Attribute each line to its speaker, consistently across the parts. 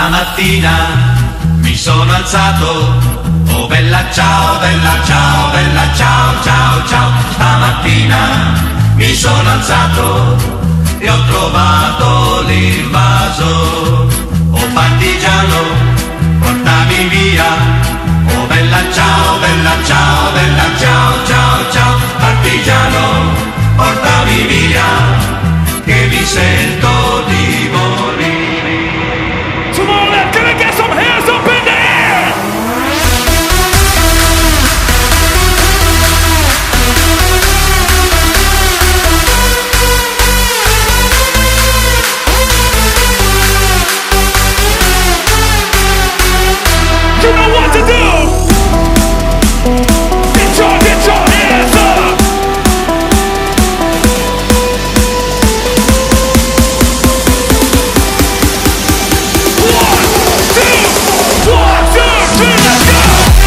Speaker 1: Stamattina mi sono alzato, oh bella ciao, bella ciao, bella ciao, ciao, ciao. Stamattina mi sono alzato e ho trovato l'invaso. Oh partigiano, portami via, oh bella ciao, bella ciao, bella ciao, ciao, ciao. Partigiano, portami via, che mi sento di morire.
Speaker 2: Come on, left, can I get some hands up in the air? You know what to do. Get your hands up. One, two, three, let's go!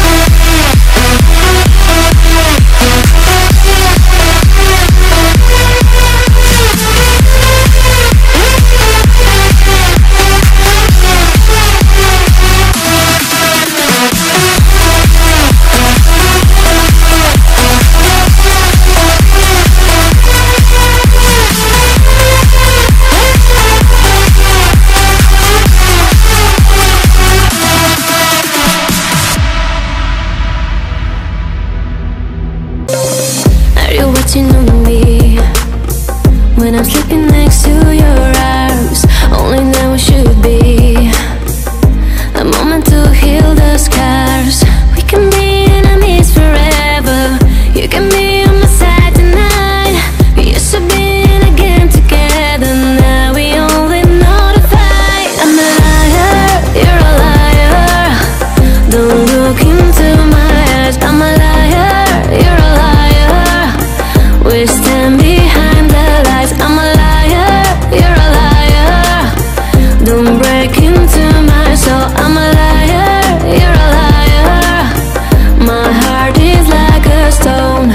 Speaker 3: Watching on me when I'm sleeping next to your arms. Only now it should be a moment to heal the scars. We can be enemies forever. You can be on my side tonight. We used to be in a game together. Now we only know to fight. I'm a liar, you're a liar. Don't look into my eyes. I'm a liar, you're a liar. We stand behind the lies. I'm a liar, you're a liar. Don't break into my soul. I'm a liar, you're a liar. My heart is like a stone.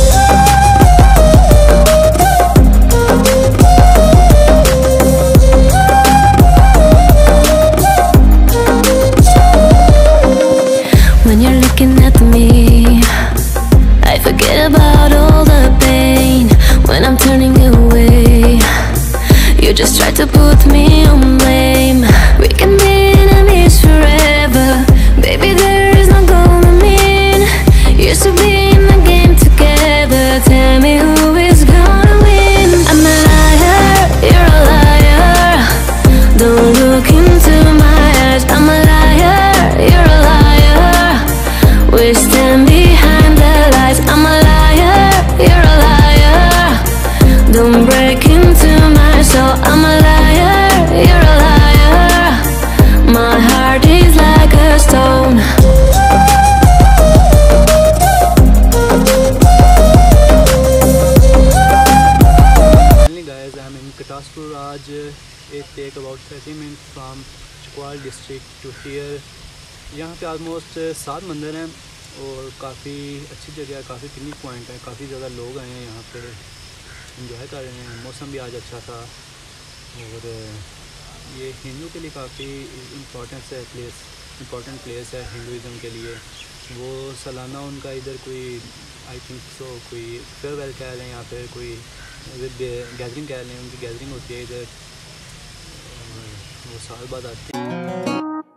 Speaker 3: When you're looking at me, I forget about all the pain. When I'm turning away, you just try to put me on blame. We can be enemies forever. Baby, there is no golden mean. Used to be in the game together. Tell me who is gonna win. I'm a liar, you're a liar. Don't look into my eyes. I'm a liar, you're a liar. We stand behind the lies. I'm a liar, you're a liar. Don't break into my soul. I'm a liar, you're a liar. My heart is like a stone.
Speaker 4: Finally guys, I'm in Katas Raj. It takes about 30 minutes from Chakwal district to here. यहाँ पे almost 7 मंदिर हैं और काफ़ी अच्छी जगह है, काफ़ी पिकनिक पॉइंट है, काफ़ी ज़्यादा लोग आए हैं यहाँ पे, एंजॉय कर रहे हैं। मौसम भी आज अच्छा था और ये हिंदू के लिए काफ़ी इम्पोर्टेंट प्लेस है हिंदुज़म के लिए। वो सालाना उनका इधर कोई आई थिंक सो कोई फेयरवेल कह लें या फिर कोई गैदरिंग कह लें, उनकी गैदरिंग होती है इधर, वो साल बाद आती है।